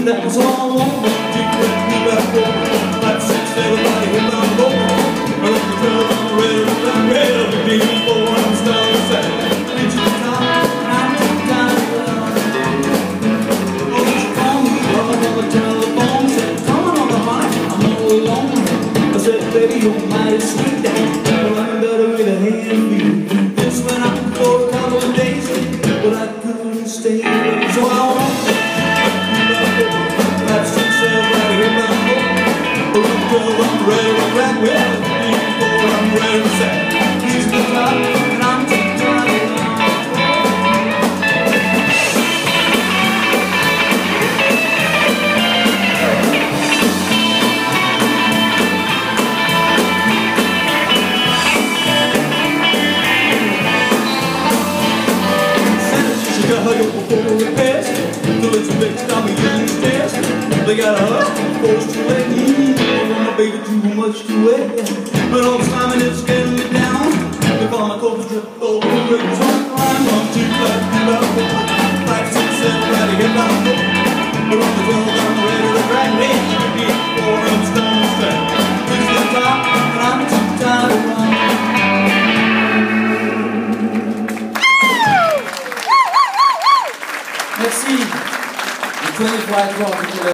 that was all I want. Deep breath, me back over. 5, 6, everybody hit my boat. I look the trail on the rail, I'm real. Before I'm starting to say, reach the top, and I'm too tired to run. Oh, she called me up on the telephone, said, come on the mic, I'm all alone. I said, baby, you're mighty sweet, well, I'm better with a hand feet. This went on for a couple of days, but I couldn't stay, so I won't. 5, 6, everybody hit my boat. I look till I'm ready to rock with. Before I'm ready to say, reach the top, and I'm too tired to run. Before it passed, till it's a big stop in the stairs. They got a hug, forced to let me. Oh, my baby, too much to wear. But all the time it's getting me down. They call my cold drip over the ribbons on the climb. 1, 2, 5, 6, 7, everybody hit my foot. We're on the 12, I'm ready to drag me. Before I'm starting to say, reach the top, and I'm too tired to run. Merci. 25 o'clock.